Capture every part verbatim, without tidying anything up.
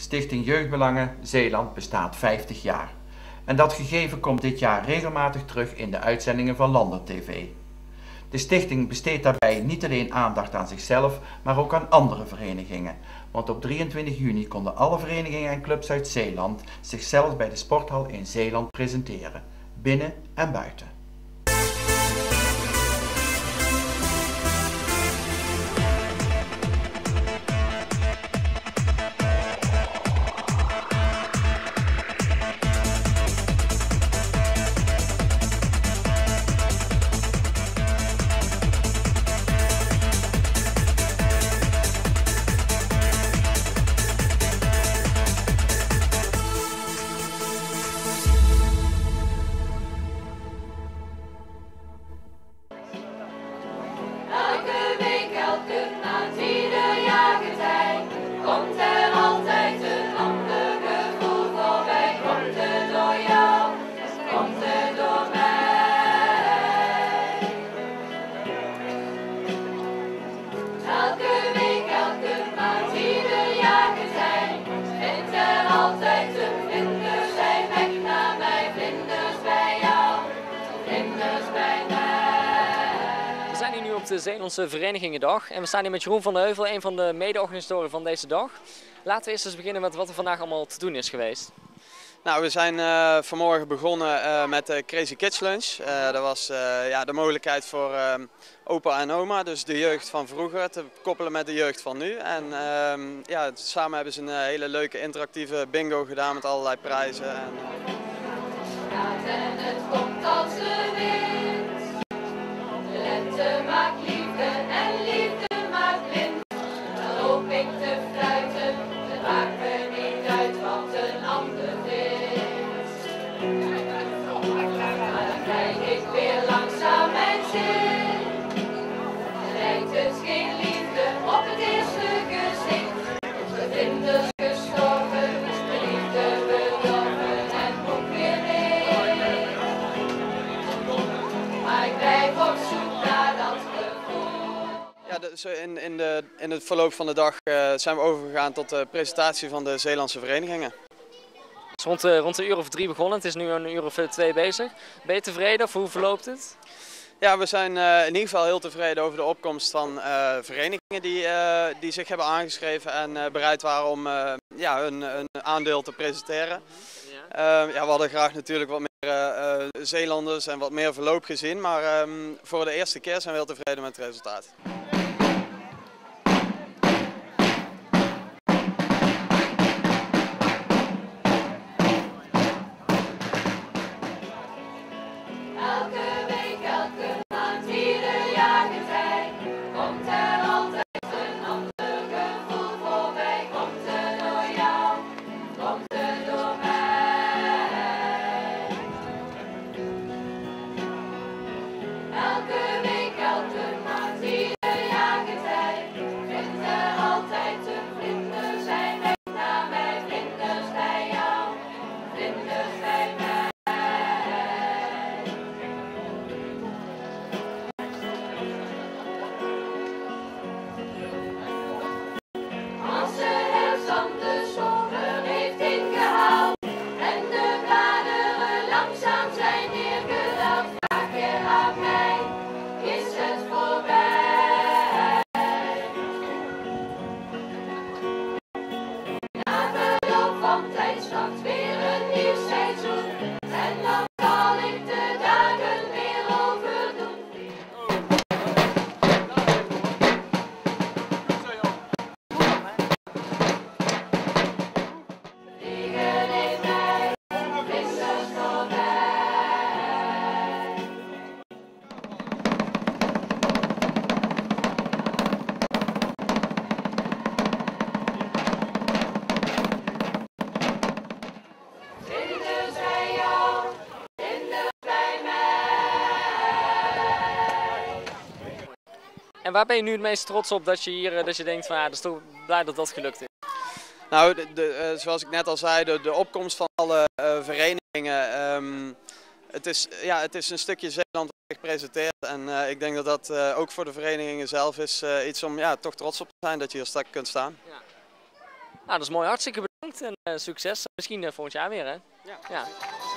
Stichting Jeugdbelangen Zeeland bestaat vijftig jaar. En dat gegeven komt dit jaar regelmatig terug in de uitzendingen van Lander T V. De stichting besteedt daarbij niet alleen aandacht aan zichzelf, maar ook aan andere verenigingen. Want op drieëntwintig juni konden alle verenigingen en clubs uit Zeeland zichzelf bij de sporthal in Zeeland presenteren, binnen en buiten. We zijn hier nu op de Zeelandse Verenigingendag en we staan hier met Jeroen van de Heuvel, een van de mede-organisatoren van deze dag. Laten we eerst eens beginnen met wat er vandaag allemaal te doen is geweest. Nou, we zijn uh, vanmorgen begonnen uh, met de Crazy Kids Lunch. Uh, dat was uh, ja, de mogelijkheid voor uh, opa en oma, dus de jeugd van vroeger, te koppelen met de jeugd van nu. En uh, ja, samen hebben ze een uh, hele leuke interactieve bingo gedaan met allerlei prijzen. En, uh... En het komt als de wind. De lente maakt liefde en liefde maakt blind. Dan loop ik te fluiten, het maakt me niet uit wat een ander vindt. Maar dan krijg ik weer langzaam mijn zin. Lijkt het geen liefde op het eerste gezicht. De vlinders gestorven, de liefde bedorven en ook weer leeg. Maar ik blijf op zoek naar dat gevoel. Ja, dus in, in, de, in het verloop van de dag uh, zijn we overgegaan tot de presentatie van de Zeelandse verenigingen. Het is rond, uh, rond een uur of drie begonnen, het is nu een uur of twee bezig. Ben je tevreden of hoe verloopt het? Ja, we zijn uh, in ieder geval heel tevreden over de opkomst van uh, verenigingen die, uh, die zich hebben aangeschreven en uh, bereid waren om uh, ja, hun, hun aandeel te presenteren. Ja. Uh, ja, we hadden graag natuurlijk wat meer uh, uh, Zeelanders en wat meer verloop gezien, maar um, voor de eerste keer zijn we heel tevreden met het resultaat. Elke week, elke maand, ieder jaar getij, komt er altijd een ander gevoel voorbij. Komt er door jou, komt er door mij. Elke week, elke maand, ieder jaar getij, vindt er altijd een vlinder. Zijn weg naar mij, vlinders bij jou, vlinders bij mij. Als de herfst dan de zomer heeft ingehaald en de bladeren langzaam zijn neergedaald, vraag je aan mij, is het voorbij? Na verloop van tijd start weer een nieuw seizoen en dan zal ik de dagen weer overdoen. Vliegen heeft mij, vlinders voorbij. Vlinders bij jou, vlinders bij mij. En waar ben je nu het meest trots op dat je hier uh, dat je denkt van ja, dat is toch blij dat dat gelukt is? Nou, de, de, uh, zoals ik net al zei, de, de opkomst van alle uh, verenigingen. Um, het, is, ja, het is een stukje Zeeland wat zich presenteert en uh, ik denk dat dat uh, ook voor de verenigingen zelf is uh, iets om ja, toch trots op te zijn dat je hier straks kunt staan. Ja. Nou, dat is mooi, hartstikke bedankt. En uh, succes, misschien uh, volgend jaar weer, hè? Ja. ja.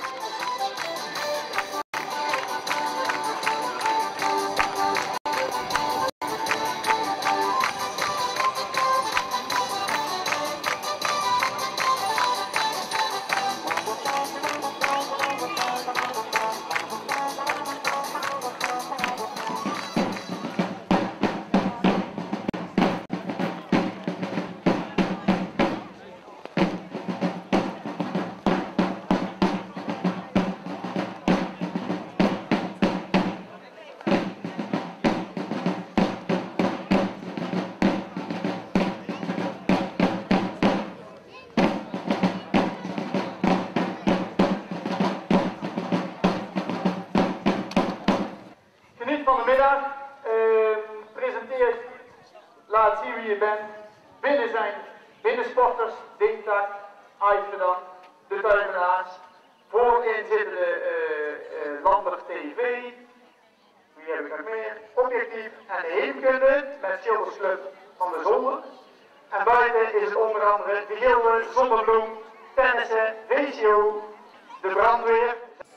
Van de middag, uh, presenteer, laat zien wie je bent. Binnen zijn binnensporters, Dingtak, Aifedan, de Tuigenaars. Voorin zitten de uh, uh, Lambert T V. Wie heb ik nog meer? Objectief en de heemkunde met Schildersclub van de Zolder. En buiten is het onder andere de Gilde, Zonnebloem, Tennissen, V C O, de brandweer.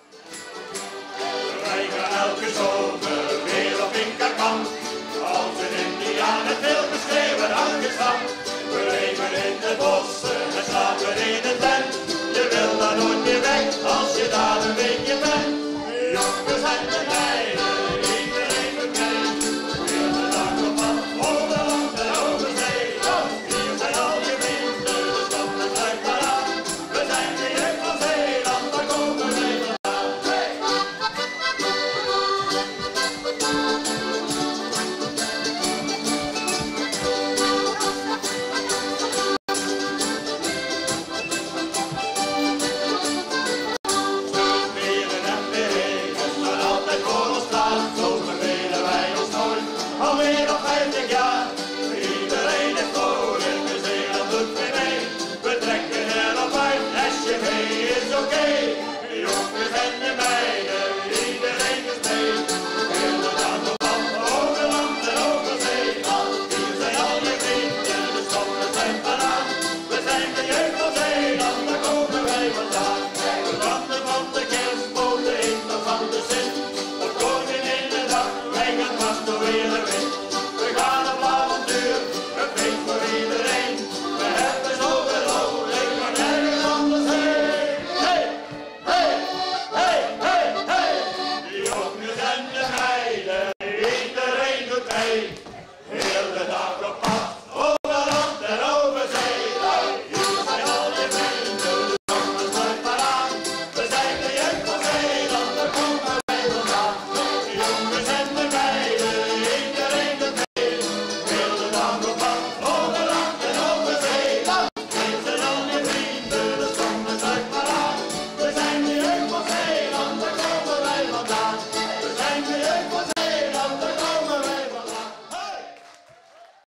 Wij gaan elke zomer weer op Inkerkamp, als een indiaan het wil beschreeuwen aan de zand. We leven in de bossen.